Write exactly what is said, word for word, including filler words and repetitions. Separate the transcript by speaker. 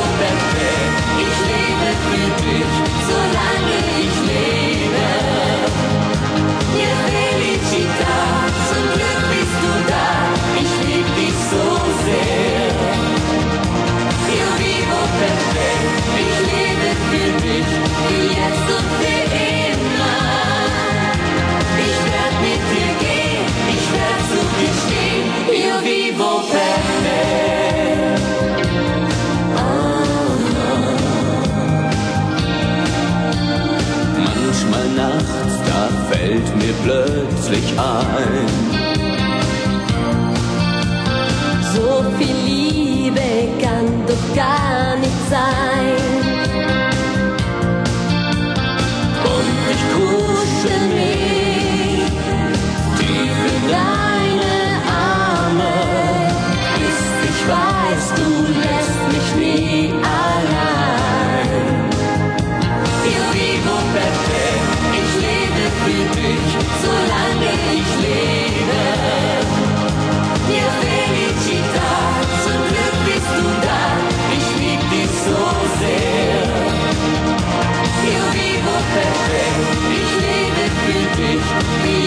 Speaker 1: perfekt. Ich lebe für dich, solange ich lebe. Mia felicità, zum Glück bist du da. Ich lieb dich so sehr. Io vivo perfekt, ich lebe für dich, für jetzt und für immer. Ich werd mit dir gehen, ich werd zu dir stehen. Io vivo perfekt. Oh. Manchmal nachts, da fällt mir plötzlich ein:
Speaker 2: So viel Liebe kann doch gar nicht sein.
Speaker 1: Und ich kuschel mich tief in deine Arme, bis ich weiß, du lässt mich nie allein. Io vivo perfekt, ich lebe für dich, solange ich lebe. Mia felicità, zum Glück bist du da, ich lieb dich so sehr. Io vivo perfekt, ich lebe für dich, wie